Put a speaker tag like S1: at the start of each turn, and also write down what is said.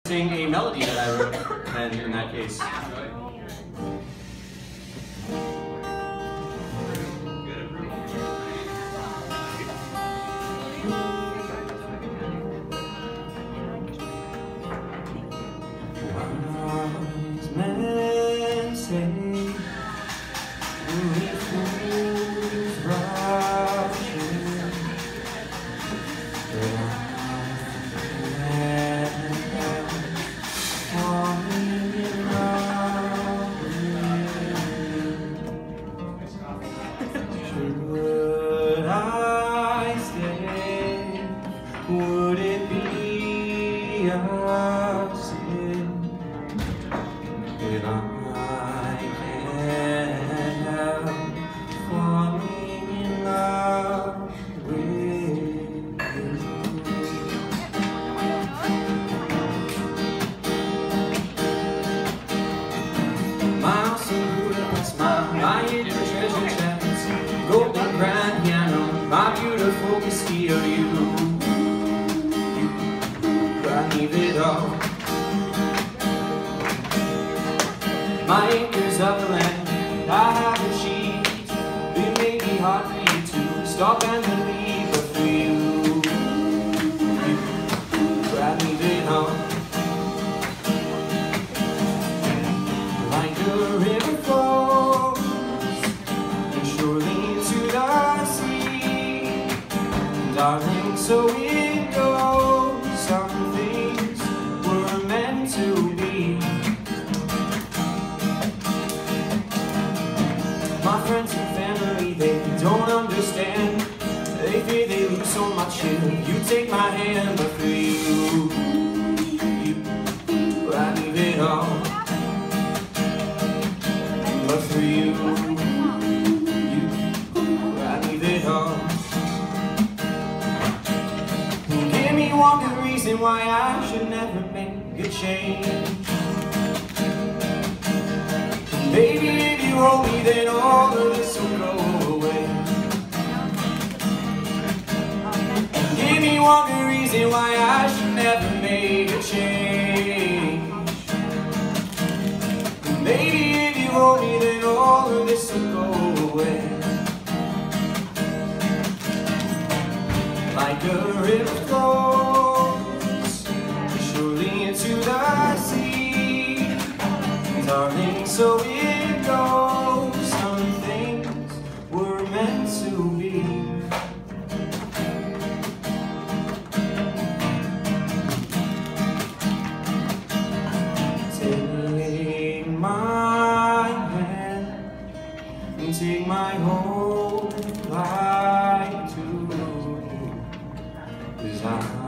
S1: Sing a melody that I wrote, and in that case. Wise men say, only fools rush in, but should I stay? Would it be a sin if I can't help falling in love with you? Miles from Budapest, my hidden treasure chest, golden grand piano, my beautiful Castillo, you leave it all. My acres of land, I have achieved. It may be hard for you to stop and believe, but for you, I leave it all. Like a river flows, and surely into the sea, darling, so it goes. Some things were meant to be. My friends and family, they don't understand. They fear they lose so much if you take my hand, but for you, I leave it all. But for you, I leave it all. Give me one good reason why I should never make a change. Baby, if you hold me, then all of this will go away. Give me one good reason why I should never make a change. Baby, if you hold me, then all of this will go away. Like a river flows surely into the sea, darling, so it goes. Some things were meant to be. Take my hand and take my whole life too. 'Cause